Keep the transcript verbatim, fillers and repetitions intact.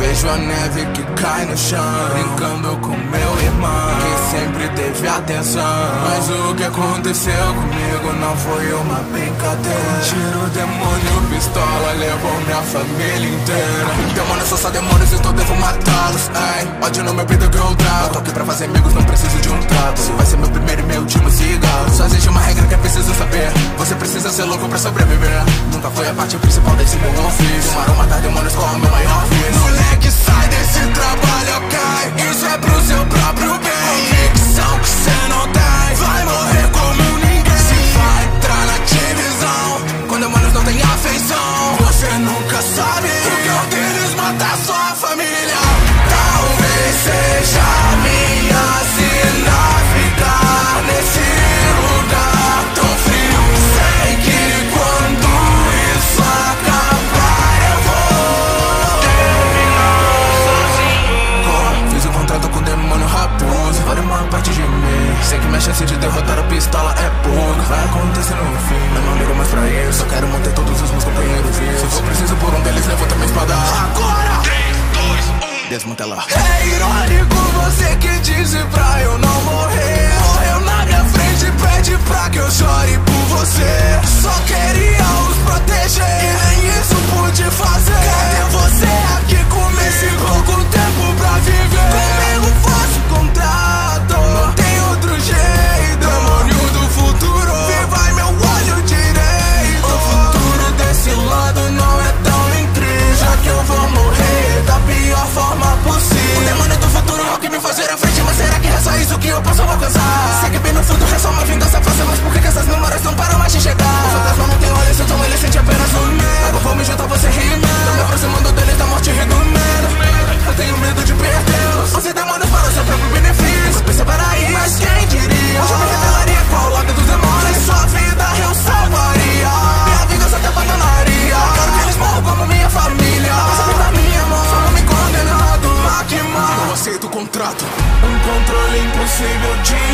Vejo a neve que cai no chão, brincando com meu irmão, que sempre teve atenção. Mas o que aconteceu comigo não foi uma brincadeira. Tiro, demônio, pistola, levou minha família inteira. Demônios são só demônios, então devo matá-los. Ai, ódio no meu peito que eu trago. Eu tô aqui pra fazer amigos, não preciso de um trato. Vai ser meu primeiro e meu último cigarro. Só existe uma regra que é preciso saber: você precisa ser louco pra sobreviver. Nunca foi a parte principal desse meu ofício. Fumar ou matar demônios com o meu maior vício. Moleque, sai desse trabalho, cai. Isso é pro seu próprio bem. Convicção que cê não tem, vai morrer como ninguém. Se vai entrar na divisão, com demônios não tem afeição. Você nunca sabe o que é deles matar sua família. Talvez seja a minha sina ficar nesse lugar tão frio. Sei que quando isso acabar eu vou terminar sozinho. Fiz um contrato com o demônio raposo, vale uma parte de mim. Sei que minha chance de derrotar a pistola é pouca. Vai acontecer no fim, eu não ligo mais pra isso. Só quero manter todos os meus companheiros vivos. Se for preciso por um deles, levanta minha espada agora. três, dois, um, desmantela. É irônico você que disse pra eu não morrer. Morreu na minha frente, pede pra que eu chore por você. Só queria os proteger e nem isso pude fazer. Cadê você aqui comigo? Esse pouco tempo pra viver. Comigo faço contrato, não tem outro jeito. Demônio do futuro, viva meu olho direito. O futuro desse lado não é tão incrível, já que eu vou morrer da pior forma possível. O demônio do futuro é o que me faz ver a frente, mas será que é só isso que eu posso alcançar? Sei que bem no fundo é só uma vingança fácil, mas por que que essas memórias não param mais de chegar? O fantasma não tem olhos, então ele sente apenas o medo. Agora vou me juntar você rimando, tô me aproximando deles da morte e do medo. Eu tenho medo de perdê-los. Você demônios para o seu próprio benefício. Pensa para aí, mas quem diria? Hoje eu me revelaria qual lado dos demônios. Em sua vida eu salvaria, minha vingança até abandonaria. Quero que eles morram como minha família, mas a vida minha mão, só não me condenado a queimar. Eu aceito o contrato, um controle impossível de